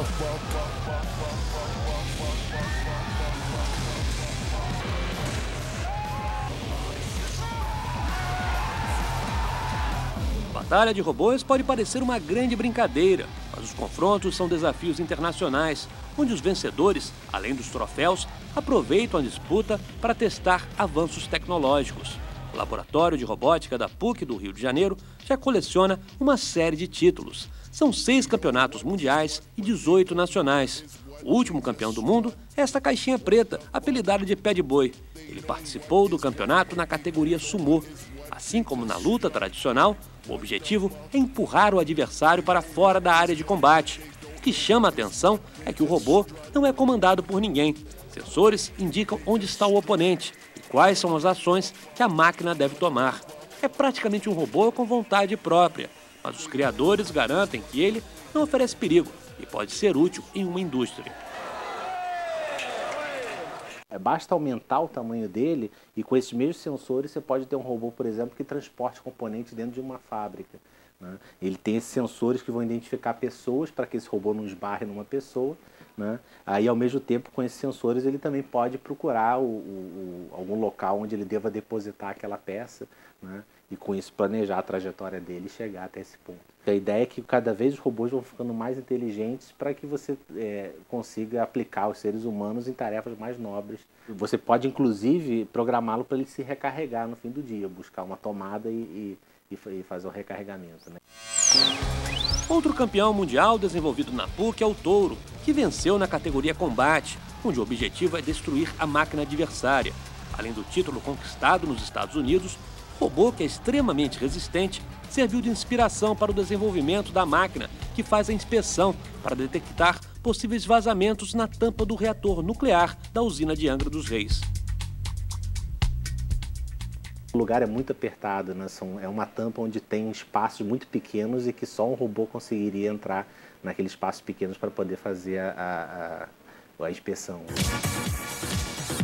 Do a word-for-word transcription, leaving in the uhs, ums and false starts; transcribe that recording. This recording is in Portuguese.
Batalha de robôs pode parecer uma grande brincadeira, mas os confrontos são desafios internacionais, onde os vencedores, além dos troféus, aproveitam a disputa para testar avanços tecnológicos. O Laboratório de Robótica da P U C do Rio de Janeiro já coleciona uma série de títulos. São seis campeonatos mundiais e dezoito nacionais. O último campeão do mundo é esta caixinha preta, apelidada de Pé de Boi. Ele participou do campeonato na categoria Sumô. Assim como na luta tradicional, o objetivo é empurrar o adversário para fora da área de combate. O que chama a atenção é que o robô não é comandado por ninguém. Sensores indicam onde está o oponente e quais são as ações que a máquina deve tomar. É praticamente um robô com vontade própria, mas os criadores garantem que ele não oferece perigo e pode ser útil em uma indústria. Basta aumentar o tamanho dele e com esses mesmos sensores você pode ter um robô, por exemplo, que transporte componentes dentro de uma fábrica, né? Ele tem esses sensores que vão identificar pessoas para que esse robô não esbarre numa pessoa, né? Aí, ao mesmo tempo, com esses sensores, ele também pode procurar o, o, o, algum local onde ele deva depositar aquela peça, né? E com isso planejar a trajetória dele e chegar até esse ponto. A ideia é que cada vez os robôs vão ficando mais inteligentes para que você é, consiga aplicar os seres humanos em tarefas mais nobres. Você pode, inclusive, programá-lo para ele se recarregar no fim do dia, buscar uma tomada e, e, e fazer o recarregamento, né? Outro campeão mundial desenvolvido na P U C é o Touro, que venceu na categoria Combate, onde o objetivo é destruir a máquina adversária. Além do título conquistado nos Estados Unidos, o robô, que é extremamente resistente, serviu de inspiração para o desenvolvimento da máquina que faz a inspeção para detectar possíveis vazamentos na tampa do reator nuclear da usina de Angra dos Reis. O lugar é muito apertado, né? São, é uma tampa onde tem espaços muito pequenos e que só um robô conseguiria entrar naqueles espaços pequenos para poder fazer a, a, a, a inspeção.